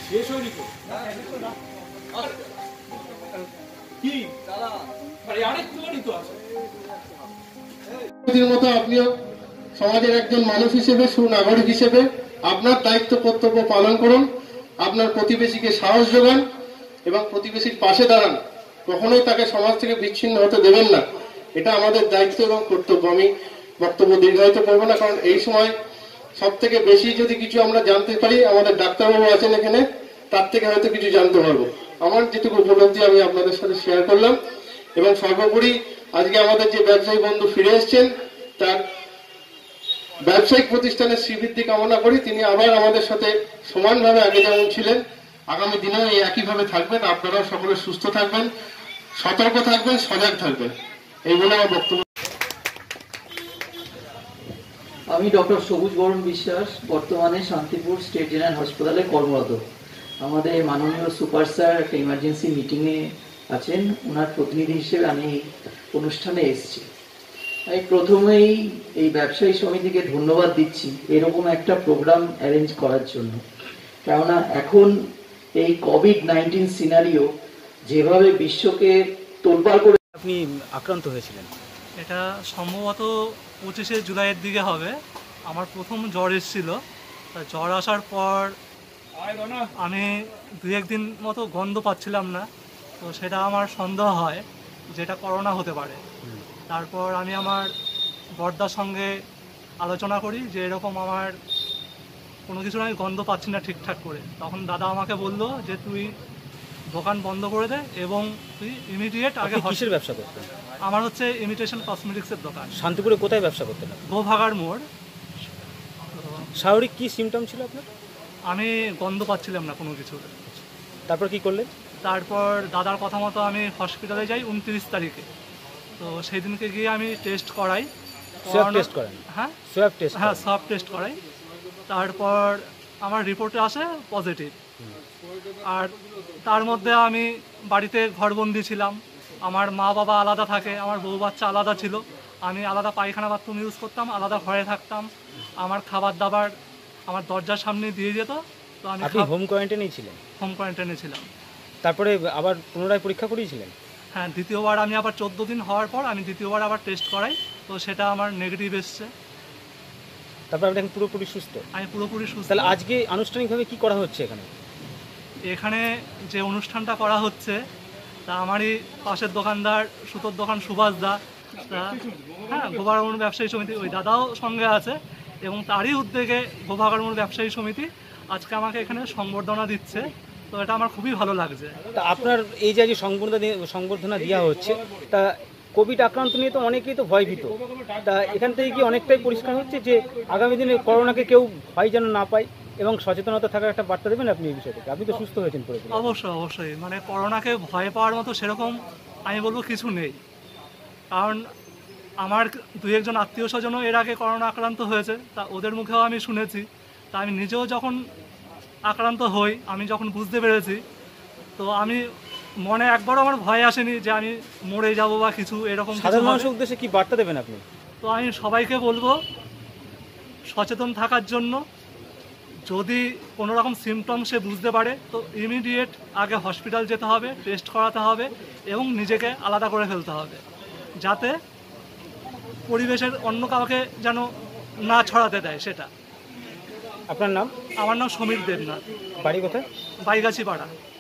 শেষ হয়নি তো কি দাদা আরেকটুখানি তো আছে। মতো আপনিও সমাজের একজন মানুষ হিসেবে, সুনাগরিক হিসেবে আপনার দায়িত্ব কর্তব্য পালন করুন। আপনার প্রতিবেশীকে সাহস যোগান এবং প্রতিবেশীর পাশে দাঁড়ান। কখনোই তাকে সমাজ থেকে বিচ্ছিন্ন হতে দেবেন না। এটা আমাদের দায়িত্ব এবং কর্তব্য। আমি বক্তব্য দীর্ঘায়িত করবো না, কারণ এই সময় সব থেকে বেশি যদি কিছু আমরা জানতে পারি, আমাদের ডাক্তারবাবু আছেন এখানে, তার থেকে হয়তো কিছু জানতে পারবো। আমার যেটুকু উপলব্ধি আমি আপনাদের সাথে শেয়ার করলাম। এবং সর্বোপরি আজকে আমাদের যে ব্যবসায়ী বন্ধু ফিরে এসছেন, তার ব্যবসায়িক প্রতিষ্ঠানের শ্রীবৃদ্ধি কামনা করি। তিনি আবার আমাদের সাথে সমানভাবে আগে যেমন ছিলেন, আগামী দিনেও এই একইভাবে থাকবেন। আপনারাও সকলে সুস্থ থাকবেন, সতর্ক থাকবেন, সজাগ থাকবেন, এই বলে আমার বক্তব্য। আমি ডক্টর সবুজ বরণ বিশ্বাস, বর্তমানে শান্তিপুর স্টেট জেনারেল হাসপাতালে কর্মরত। আমাদের মাননীয় সুপার স্যার একটা ইমার্জেন্সি মিটিংয়ে আছেন, ওনার প্রতিনিধি হিসেবে আমি অনুষ্ঠানে এসেছি। আমি প্রথমেই এই ব্যবসায়ী সমিতিকে ধন্যবাদ দিচ্ছি এরকম একটা প্রোগ্রাম অ্যারেঞ্জ করার জন্য। কেননা এখন এই কোভিড-19 সিনারিও যেভাবে বিশ্বকে তোলপাড় করে। আপনি আক্রান্ত হয়েছিলেন? এটা সম্ভবত 25শে জুলাইয়ের দিকে হবে। আমার প্রথম জ্বর এসেছিল। জ্বর আসার পর আমি 2-1 দিন মতো গন্ধ পাচ্ছিলাম না, তো সেটা আমার সন্দেহ হয় যেটা করোনা হতে পারে। তারপর আমি আমার বড়দার সঙ্গে আলোচনা করি যে এরকম আমার কোনো কিছু আমি গন্ধ পাচ্ছি না ঠিকঠাক করে। তখন দাদা আমাকে বললো যে তুই দোকান বন্ধ করে দে এবং তুই ইমিডিয়েট আগে। কিসের ব্যবসা করতেন? আমার হচ্ছে ইমিটেশন কসমেটিক্সের দোকান। শান্তিপুরে কোথায় ব্যবসা করতেন? গোভাগার মোড়। স্বাভাবিক কি সিমটম ছিল আপনার? আমি গন্ধ পাচ্ছিলাম না কোনো কিছু। তারপর কি করলেন? তারপর দাদার কথা মতো আমি হসপিটালে যাই 29 তারিখে। তো সেই দিনকে গিয়ে আমি টেস্ট করাই। সোয়াব টেস্ট করেন? হ্যাঁ, সব টেস্ট করাই। তারপর আমার রিপোর্টে আসে পজিটিভ। আর তার মধ্যে আমি বাড়িতে ঘরবন্দি ছিলাম। আমার মা বাবা আলাদা থাকে, আমার বউ বাচ্চা আলাদা ছিল। আমি আলাদা পায়খানা বাথরুম ইউজ করতাম, আলাদা ঘরে থাকতাম। আমার খাবার দাবার আমার দরজার সামনে দিয়ে যেত। তো আমি হোম কোয়ারেন্টাইনেই ছিলেন? হোম কোয়ারেন্টাইনে ছিলাম। তারপরে আবার পুনরায় পরীক্ষা করিয়েছিলেন? হ্যাঁ, দ্বিতীয়বার আমি আবার 14 দিন হওয়ার পর আমি দ্বিতীয়বার আবার টেস্ট করাই। তো সেটা আমার নেগেটিভ এসছে। তারপর আপনি পুরোপুরি সুস্থ? আমি পুরোপুরি সুস্থ। তাহলে আজকে আনুষ্ঠানিকভাবে কি করা হচ্ছে এখানে? এখানে যে অনুষ্ঠানটা করা হচ্ছে তা আমারই পাশের দোকানদার, সুতোর দোকান সুভাষ দা, হ্যাঁ, গোভাগার ব্যবসায়ী সমিতি, ওই দাদাও সঙ্গে আছে এবং তারই উদ্যোগে গোভাগার ব্যবসায়ী সমিতি আজকে আমাকে এখানে সংবর্ধনা দিচ্ছে। তো এটা আমার খুবই ভালো লাগছে। তা আপনার এই যে সংবর্ধনা দেওয়া হচ্ছে, তা কোভিড আক্রান্ত নিয়ে তো অনেকেই তো ভয়ভীত। তা এখান থেকে কি অনেকটাই পরিষ্কার হচ্ছে যে আগামী দিনে করোনাকে কেউ ভয় যেন না পায় এবং সচেতনতা থাকার একটা বার্তা দেবেন আপনি এই বিষয় থেকে? আপনি তো সুস্থ হয়েছেন পুরোপুরি। অবশ্যই মানে করোনাকে ভয় পাওয়ার মতো সেরকম আমি বলবো কিছু নেই। কারণ আমার 2-1 জন আত্মীয় স্বজনও এর আগে করোনা আক্রান্ত হয়েছে, তা ওদের মুখেও আমি শুনেছি। তা আমি নিজেও যখন আক্রান্ত হই, আমি যখন বুঝতে পেরেছি, তো আমি মনে একবারও আমার ভয় আসেনি যে আমি মরে যাব বা কিছু এরকম। সাধারণ মানুষের উদ্দেশ্যে কি বার্তা দেবেন আপনি? তো আমি সবাইকে বলবো সচেতন থাকার জন্য। যদি কোনো রকম সিমটম সে বুঝতে পারে তো ইমিডিয়েট আগে হসপিটাল যেতে হবে, টেস্ট করাতে হবে এবং নিজেকে আলাদা করে ফেলতে হবে, যাতে পরিবেশের অন্য কাউকে যেন না ছড়াতে দেয় সেটা। আপনার নাম? আমার নাম সমীর দেবনাথ। বাড়ি কোথায়? বাইগাছি পাড়া।